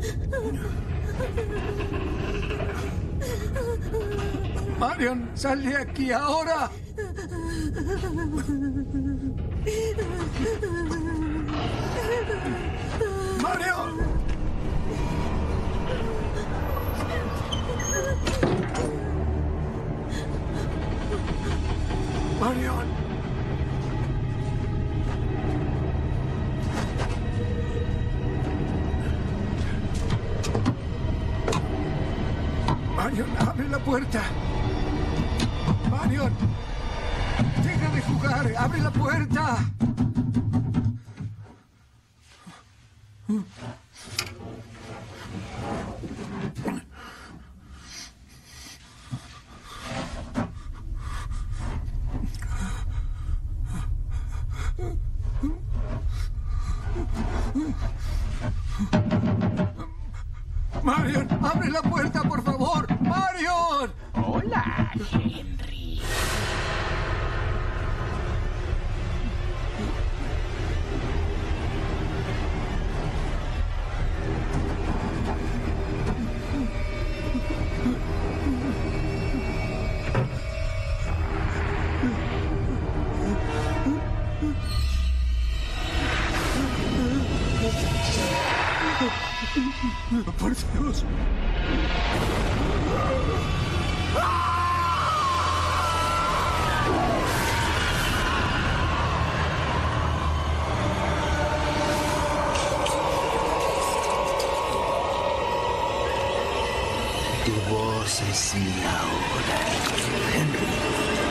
Marion, sal de aquí ahora. Marion. Marion. Marion, abre la puerta. Marion, deja de jugar, abre la puerta. Marion, abre la puerta, por favor. Marion. Hola, Henry. Por Dios. Tu voz es la hora, Henry.